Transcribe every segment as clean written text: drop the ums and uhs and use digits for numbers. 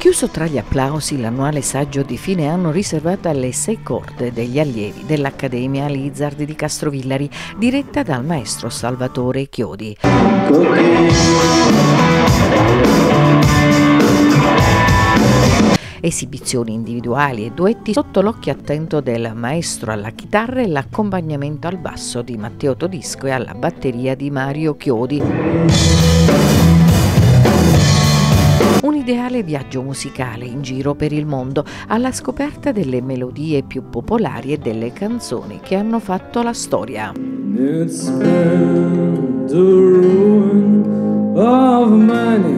Chiuso tra gli applausi l'annuale saggio di fine anno riservato alle 6 corde degli allievi dell'Accademia Lizard di Castrovillari, diretta dal maestro Salvatore Chiodi. Esibizioni individuali e duetti sotto l'occhio attento del maestro alla chitarra e l'accompagnamento al basso di Matteo Todisco e alla batteria di Mario Chiodi. Un ideale viaggio musicale in giro per il mondo alla scoperta delle melodie più popolari e delle canzoni che hanno fatto la storia. It's been the ruin of many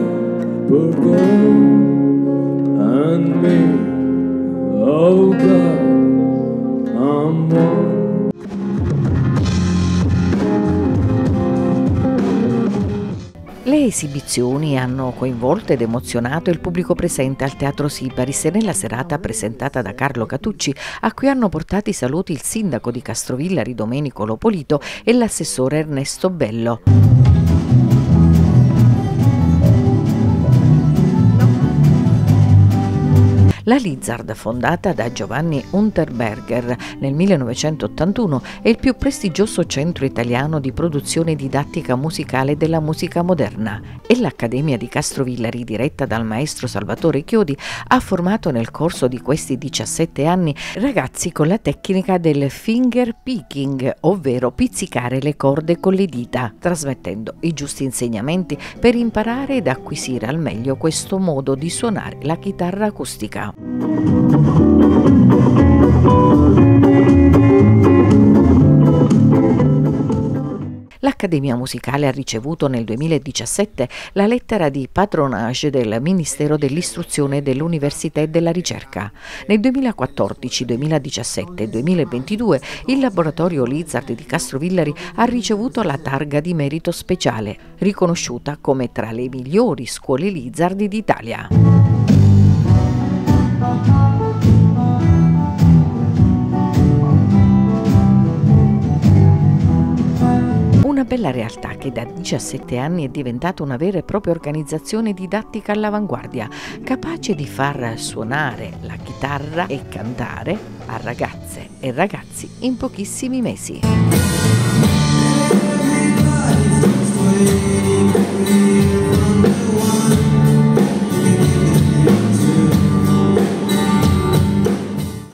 and me, oh God, I'm one. Le esibizioni hanno coinvolto ed emozionato il pubblico presente al Teatro Sibaris e nella serata presentata da Carlo Catucci, a cui hanno portato i saluti il sindaco di Castrovillari Domenico Lopolito e l'assessore Ernesto Bello. La Lizard, fondata da Giovanni Unterberger nel 1981, è il più prestigioso centro italiano di produzione didattica musicale della musica moderna e l'Accademia di Castrovillari, diretta dal maestro Salvatore Chiodi, ha formato nel corso di questi 17 anni ragazzi con la tecnica del finger picking, ovvero pizzicare le corde con le dita, trasmettendo i giusti insegnamenti per imparare ed acquisire al meglio questo modo di suonare la chitarra acustica. L'Accademia Musicale ha ricevuto nel 2017 la lettera di patronage del Ministero dell'Istruzione, dell'Università e della Ricerca. Nel 2014, 2017 e 2022 il laboratorio Lizard di Castrovillari ha ricevuto la targa di merito speciale, riconosciuta come tra le migliori scuole Lizard d'Italia. Una bella realtà che da 17 anni è diventata una vera e propria organizzazione didattica all'avanguardia, capace di far suonare la chitarra e cantare a ragazze e ragazzi in pochissimi mesi.